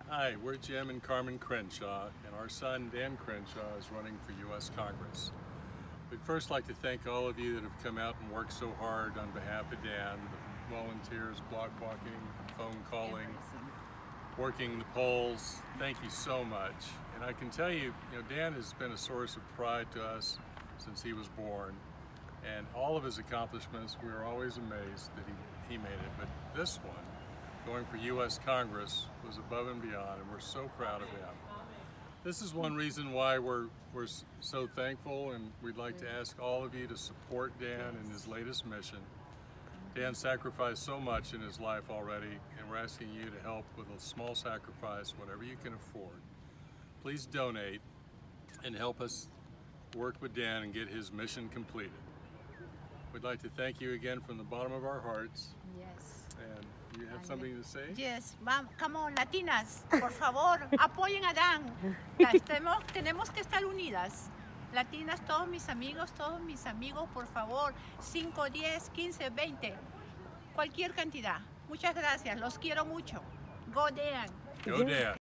Hi, we're Jim and Carmen Crenshaw, and our son Dan Crenshaw is running for U.S. Congress. We'd first like to thank all of you that have come out and worked so hard on behalf of Dan, the volunteers, block walking, phone calling, working the polls. Thank you so much. And I can tell you, Dan has been a source of pride to us since he was born. And all of his accomplishments, we were always amazed that he made it. But this one, going for U.S. Congress, was above and beyond, and we're so proud of him. This is one reason why we're so thankful, and we'd like to ask all of you to support Dan in his latest mission. Dan sacrificed so much in his life already, and we're asking you to help with a small sacrifice, whatever you can afford. Please donate and help us work with Dan and get his mission completed. We'd like to thank you again from the bottom of our hearts. Yes. And you have something to say? Yes, come on, latinas, por favor, apoyen a Dan. Tenemos que estar unidas. Latinas, todos mis amigos, por favor, 5, 10, 15, 20, cualquier cantidad. Muchas gracias, los quiero mucho. Go Dan. Go Dan.